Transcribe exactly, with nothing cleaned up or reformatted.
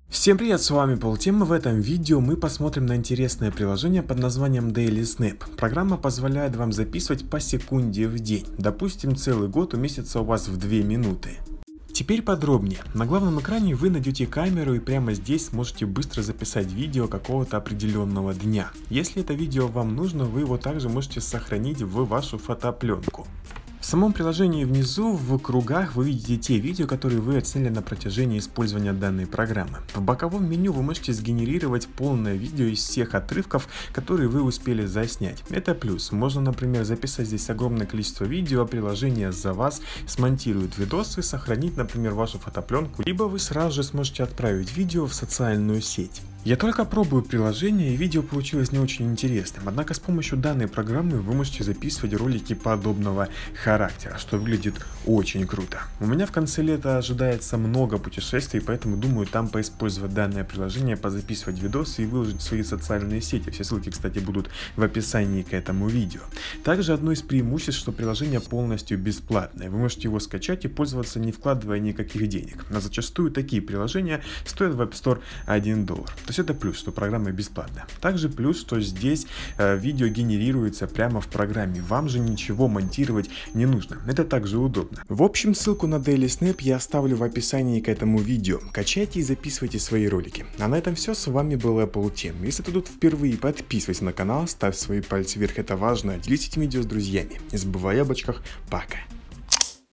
Всем привет, с вами Полтема. В этом видео мы посмотрим на интересное приложение под названием Daily Snap. Программа позволяет вам записывать по секунде в день. Допустим, целый год уместится у вас в две минуты. Теперь подробнее. На главном экране вы найдете камеру и прямо здесь сможете быстро записать видео какого-то определенного дня. Если это видео вам нужно, вы его также можете сохранить в вашу фотопленку. В самом приложении внизу в кругах вы видите те видео, которые вы оценили на протяжении использования данной программы. В боковом меню вы можете сгенерировать полное видео из всех отрывков, которые вы успели заснять. Это плюс. Можно, например, записать здесь огромное количество видео, а приложение за вас смонтирует видосы, сохранить, например, вашу фотопленку, либо вы сразу же сможете отправить видео в социальную сеть. Я только пробую приложение, и видео получилось не очень интересным, однако с помощью данной программы вы можете записывать ролики подобного характера, что выглядит очень круто. У меня в конце лета ожидается много путешествий, поэтому думаю там поиспользовать данное приложение, позаписывать видосы и выложить в свои социальные сети. Все ссылки, кстати, будут в описании к этому видео. Также одно из преимуществ, что приложение полностью бесплатное. Вы можете его скачать и пользоваться, не вкладывая никаких денег. А зачастую такие приложения стоят в App Store один доллар. То есть это плюс, что программа бесплатная. Также плюс, что здесь э, видео генерируется прямо в программе. Вам же ничего монтировать не нужно. Это также удобно. В общем, ссылку на Daily Snap я оставлю в описании к этому видео. Качайте и записывайте свои ролики. А на этом все. С вами был Полтема. Если ты тут впервые, подписывайся на канал, ставь свои пальцы вверх, это важно. Делись этим видео с друзьями. Не забывай об очках. Пока.